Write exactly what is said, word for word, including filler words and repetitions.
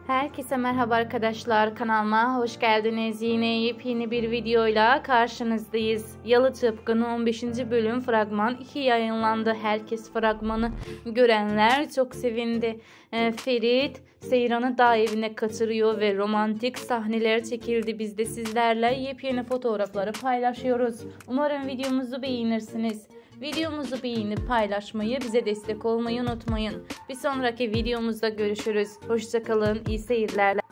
Herkese merhaba arkadaşlar, kanalıma hoş geldiniz. Yine yepyeni bir videoyla karşınızdayız. Yalı Çapkını on beşinci bölüm fragman iki yayınlandı. Herkes fragmanı görenler çok sevindi. E, Ferit Seyran'ı dağ evine kaçırıyor ve romantik sahneler çekildi. Biz de sizlerle yepyeni fotoğrafları paylaşıyoruz. Umarım videomuzu beğenirsiniz. Videomuzu beğenip paylaşmayı, bize destek olmayı unutmayın. Bir sonraki videomuzda görüşürüz. Hoşça kalın, iyi seyirler.